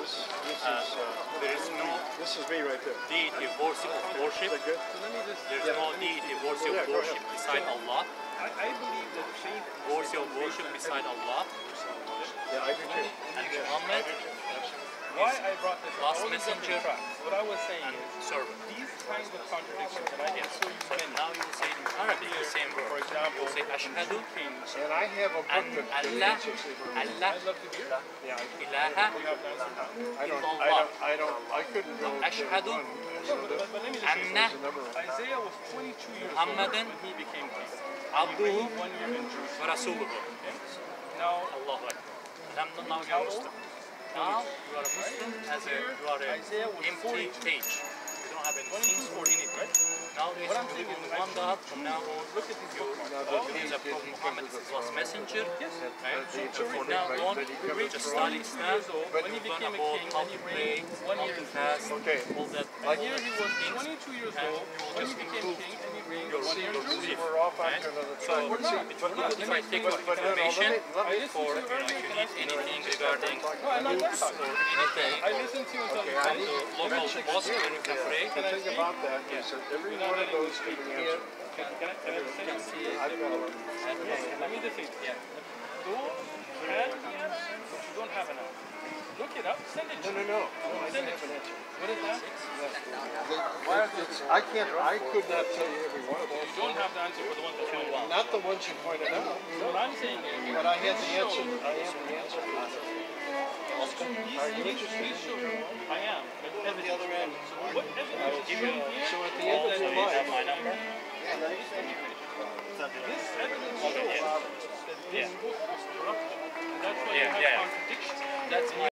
there is no This is me right there. deity worthy of worship. Is that good? So let me just. There is no deity worthy of worship beside Allah. I believe that faith. Worthy of worship beside Allah. Yeah, I do too. And Muhammad Why I brought this up, last I wasn't messenger jumping tracks. What I was saying and is, servant. these kinds of contradictions, and I can show you So many. now you will say in Arabic the same word. For example, You say Ashhadu And I have a book an that Allah Allah I'd love to hear. yeah, ilaha We have to answer now. I couldn't go. Ashhadu But let me just say anna Isaiah was 22 years Muhammadan old when he became king. abduhu 1 year in Jerusalem. wa rasuluhu. Now, Allahu Akbar. Now you are Muslim. Now you are a Muslim as a you are an Isaiah was empty 42. cage. You don't have any things or anything. Now there is What I'm saying is, one God from now on. look at these bookmarks. There is a Prophet Muhammad is his last messenger. Yes. Right? So from now on, we just study Islam. When he became a king, how and to he pray, reigned 1 how year to in fast, Okay. all that. And here he was 22 years old when he became king, and he reigned 1 year in Jerusalem. We're off onto another So track. We're not. it would be good if I take your But no, information let me for if you need anything regarding No, I'm not done books talking. or anything. I listened to you until you I come need to to Local mosque and you can pray. The thing about that is that every one of those can be answered. Can I just say I've got to learn. let me just say this. Those can be answered, but you don't have an answer. Look it up, send it to me. No. I don't have an answer. What is that? I could not tell you every one of You those. don't have the answer for the ones that you want. Not the ones you pointed out. What I'm saying is, But I had the answer. I have the answer. please show me. I am. But On the other end. so what evidence is shown here? So at the end of your life, my number. This evidence shows that this book was corrupted. And that's why you have contradictions. That's my